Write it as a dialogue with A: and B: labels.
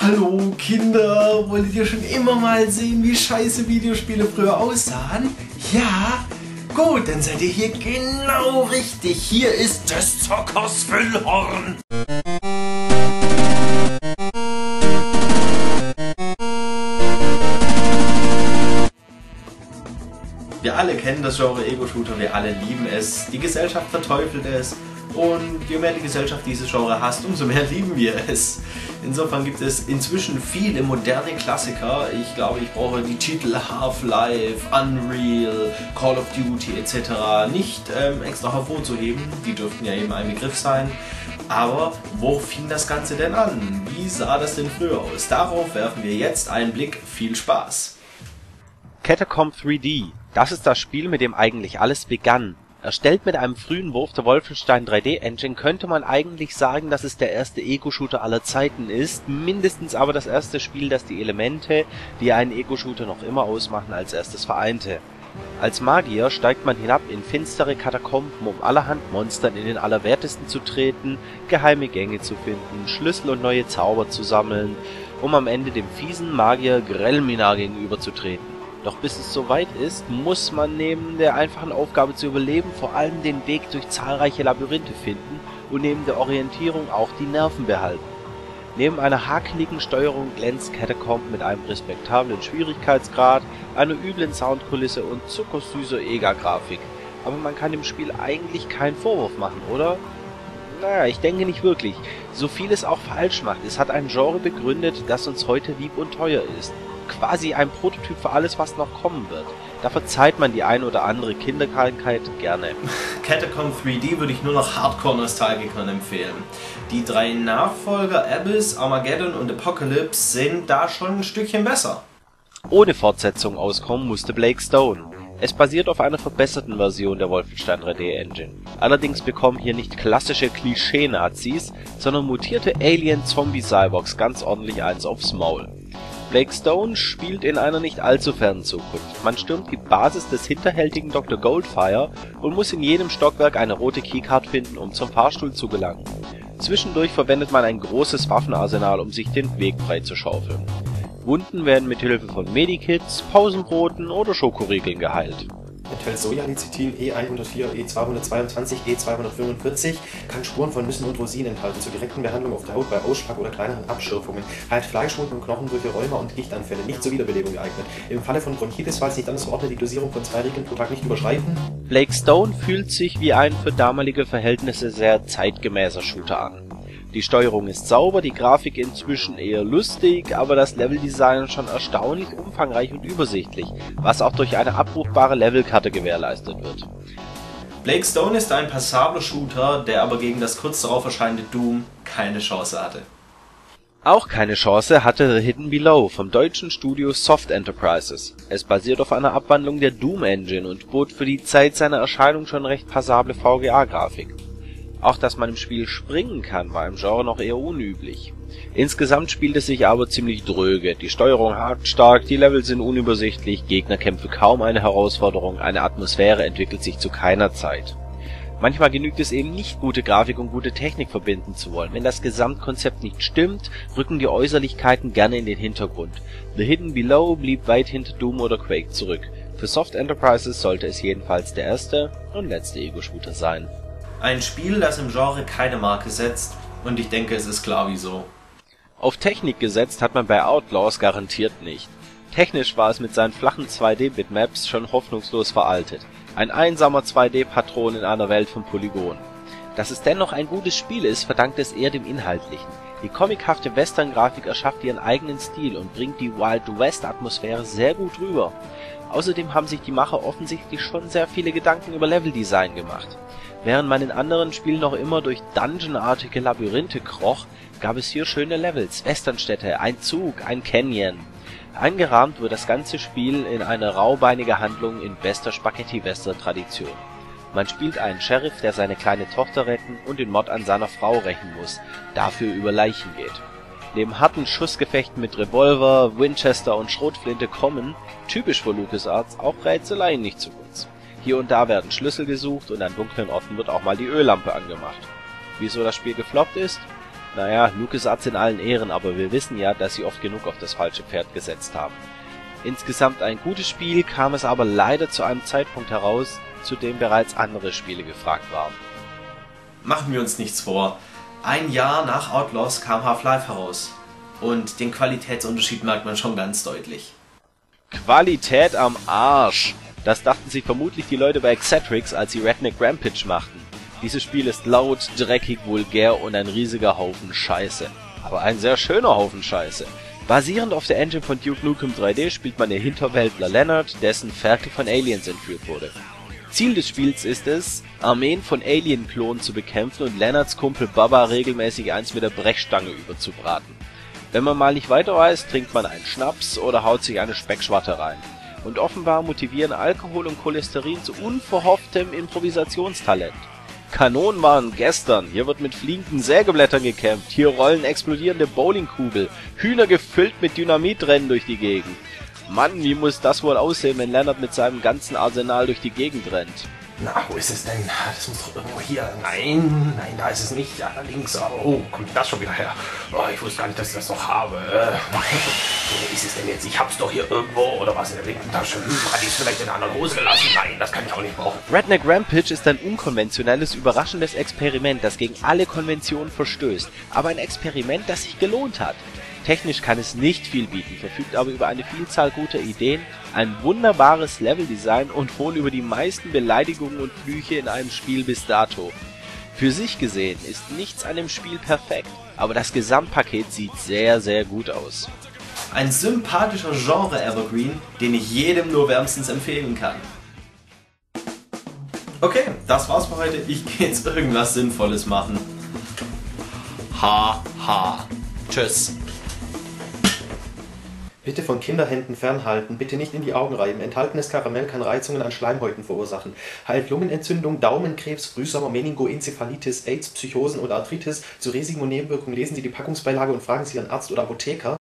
A: Hallo Kinder, wolltet ihr schon immer mal sehen, wie scheiße Videospiele früher aussahen? Ja? Gut, dann seid ihr hier genau richtig. Hier ist das Zockers Füllhorn. Wir alle kennen das Genre Ego-Shooter, wir alle lieben es, die Gesellschaft verteufelt es und je mehr die Gesellschaft dieses Genre hasst, umso mehr lieben wir es. Insofern gibt es inzwischen viele moderne Klassiker. Ich glaube, ich brauche die Titel Half-Life, Unreal, Call of Duty etc. nicht extra hervorzuheben, die dürften ja eben ein Begriff sein. Aber wo fing das Ganze denn an? Wie sah das denn früher aus? Darauf werfen wir jetzt einen Blick. Viel Spaß!
B: Catacomb 3D. Das ist das Spiel, mit dem eigentlich alles begann. Erstellt mit einem frühen Wurf der Wolfenstein 3D Engine könnte man eigentlich sagen, dass es der erste Ego-Shooter aller Zeiten ist, mindestens aber das erste Spiel, das die Elemente, die einen Ego-Shooter noch immer ausmachen, als erstes vereinte. Als Magier steigt man hinab in finstere Katakomben, um allerhand Monstern in den Allerwertesten zu treten, geheime Gänge zu finden, Schlüssel und neue Zauber zu sammeln, um am Ende dem fiesen Magier Grellminar gegenüberzutreten. Doch bis es soweit ist, muss man neben der einfachen Aufgabe zu überleben vor allem den Weg durch zahlreiche Labyrinthe finden und neben der Orientierung auch die Nerven behalten. Neben einer hakeligen Steuerung glänzt Catacomb mit einem respektablen Schwierigkeitsgrad, einer üblen Soundkulisse und zuckersüßer EGA-Grafik. Aber man kann dem Spiel eigentlich keinen Vorwurf machen, oder? Naja, ich denke nicht wirklich. So viel es auch falsch macht, es hat ein Genre begründet, das uns heute lieb und teuer ist. Quasi ein Prototyp für alles, was noch kommen wird. Da verzeiht man die ein oder andere Kinderkrankheit gerne.
A: Catacomb 3D würde ich nur noch Hardcore-Nostalgikern empfehlen. Die drei Nachfolger Abyss, Armageddon und Apocalypse sind da schon ein Stückchen besser.
B: Ohne Fortsetzung auskommen musste Blake Stone. Es basiert auf einer verbesserten Version der Wolfenstein 3D Engine. Allerdings bekommen hier nicht klassische Klischee-Nazis, sondern mutierte Alien-Zombie-Cyborgs ganz ordentlich eins aufs Maul. Blake Stone spielt in einer nicht allzu fernen Zukunft. Man stürmt die Basis des hinterhältigen Dr. Goldfire und muss in jedem Stockwerk eine rote Keycard finden, um zum Fahrstuhl zu gelangen. Zwischendurch verwendet man ein großes Waffenarsenal, um sich den Weg freizuschaufeln. Wunden werden mit Hilfe von Medikits, Pausenbroten oder Schokoriegeln geheilt.
C: Enthält Soja-Lecithin, E104, E222, E245, kann Spuren von Nüssen und Rosinen enthalten, zur direkten Behandlung auf der Haut bei Ausschlag oder kleineren Abschürfungen, heilt Fleischwunden und Knochenbrüche, Rheuma und Gichtanfälle, nicht zur Wiederbelebung geeignet. Im Falle von Bronchitis, falls nicht anders verordnet, die Dosierung von 2 Riegeln pro Tag nicht überschreiten.
B: Blake Stone fühlt sich wie ein für damalige Verhältnisse sehr zeitgemäßer Shooter an. Die Steuerung ist sauber, die Grafik inzwischen eher lustig, aber das Leveldesign schon erstaunlich umfangreich und übersichtlich, was auch durch eine abrufbare Levelkarte gewährleistet wird.
A: Blake Stone ist ein passabler Shooter, der aber gegen das kurz darauf erscheinende Doom keine Chance hatte.
B: Auch keine Chance hatte The Hidden Below vom deutschen Studio Soft Enterprises. Es basiert auf einer Abwandlung der Doom Engine und bot für die Zeit seiner Erscheinung schon recht passable VGA-Grafik. Auch dass man im Spiel springen kann, war im Genre noch eher unüblich. Insgesamt spielt es sich aber ziemlich dröge, die Steuerung hakt stark, die Level sind unübersichtlich, Gegnerkämpfe kaum eine Herausforderung, eine Atmosphäre entwickelt sich zu keiner Zeit. Manchmal genügt es eben nicht, gute Grafik und gute Technik verbinden zu wollen. Wenn das Gesamtkonzept nicht stimmt, rücken die Äußerlichkeiten gerne in den Hintergrund. The Hidden Below blieb weit hinter Doom oder Quake zurück. Für Soft Enterprises sollte es jedenfalls der erste und letzte Ego-Shooter sein.
A: Ein Spiel, das im Genre keine Marke setzt, und ich denke, es ist klar wieso.
B: Auf Technik gesetzt hat man bei Outlaws garantiert nicht. Technisch war es mit seinen flachen 2D-Bitmaps schon hoffnungslos veraltet. Ein einsamer 2D-Patron in einer Welt von Polygonen. Dass es dennoch ein gutes Spiel ist, verdankt es eher dem Inhaltlichen. Die comichafte Western-Grafik erschafft ihren eigenen Stil und bringt die Wild West-Atmosphäre sehr gut rüber. Außerdem haben sich die Macher offensichtlich schon sehr viele Gedanken über Leveldesign gemacht. Während man in anderen Spielen noch immer durch dungeonartige Labyrinthe kroch, gab es hier schöne Levels, Westernstädte, ein Zug, ein Canyon. Eingerahmt wird das ganze Spiel in eine raubeinige Handlung in bester Spaghetti-Western-Tradition. Man spielt einen Sheriff, der seine kleine Tochter retten und den Mord an seiner Frau rächen muss, dafür über Leichen geht. Neben harten Schussgefechten mit Revolver, Winchester und Schrotflinte kommen, typisch für LucasArts, auch Rätseleien nicht zu kurz. Hier und da werden Schlüssel gesucht und an dunklen Orten wird auch mal die Öllampe angemacht. Wieso das Spiel gefloppt ist? Naja, LucasArts in allen Ehren, aber wir wissen ja, dass sie oft genug auf das falsche Pferd gesetzt haben. Insgesamt ein gutes Spiel, kam es aber leider zu einem Zeitpunkt heraus, zu dem bereits andere Spiele gefragt waren.
A: Machen wir uns nichts vor. Ein Jahr nach Outlaws kam Half-Life heraus. Und den Qualitätsunterschied merkt man schon ganz deutlich.
B: Qualität am Arsch! Das dachten sich vermutlich die Leute bei Xatrix, als sie Redneck Rampage machten. Dieses Spiel ist laut, dreckig, vulgär und ein riesiger Haufen Scheiße. Aber ein sehr schöner Haufen Scheiße. Basierend auf der Engine von Duke Nukem 3D spielt man den Hinterwäldler Leonard, dessen Ferkel von Aliens entführt wurde. Ziel des Spiels ist es, Armeen von Alien-Klonen zu bekämpfen und Leonards Kumpel Bubba regelmäßig eins mit der Brechstange überzubraten. Wenn man mal nicht weiter weiß, trinkt man einen Schnaps oder haut sich eine Speckschwatte rein. Und offenbar motivieren Alkohol und Cholesterin zu unverhofftem Improvisationstalent. Kanonen waren gestern, hier wird mit fliegenden Sägeblättern gekämpft, hier rollen explodierende Bowlingkugel, Hühner gefüllt mit Dynamit rennen durch die Gegend. Mann, wie muss das wohl aussehen, wenn Leonard mit seinem ganzen Arsenal durch die Gegend rennt?
C: Na, wo ist es denn? Das muss doch irgendwo hier. Nein, da ist es nicht. Allerdings, oh, kommt das schon wieder her? Oh, ich wusste gar nicht, dass ich das noch habe. Wo ist es denn jetzt? Ich hab's doch hier irgendwo. Oder was in der linken Tasche? Hatte ich es vielleicht in einer anderen Hose gelassen? Nein, das kann ich auch nicht brauchen.
B: Redneck Rampage ist ein unkonventionelles, überraschendes Experiment, das gegen alle Konventionen verstößt. Aber ein Experiment, das sich gelohnt hat. Technisch kann es nicht viel bieten, verfügt aber über eine Vielzahl guter Ideen, ein wunderbares Leveldesign und wohl über die meisten Beleidigungen und Flüche in einem Spiel bis dato. Für sich gesehen ist nichts an dem Spiel perfekt, aber das Gesamtpaket sieht sehr, sehr gut aus.
A: Ein sympathischer Genre-Evergreen, den ich jedem nur wärmstens empfehlen kann. Okay, das war's für heute. Ich gehe jetzt irgendwas Sinnvolles machen. Tschüss.
C: Bitte von Kinderhänden fernhalten, bitte nicht in die Augen reiben. Enthaltenes Karamell kann Reizungen an Schleimhäuten verursachen. Heilt Lungenentzündung, Daumenkrebs, Frühsommer, Meningoenzephalitis, AIDS, Psychosen oder Arthritis. Zu Risiken und Nebenwirkungen lesen Sie die Packungsbeilage und fragen Sie Ihren Arzt oder Apotheker.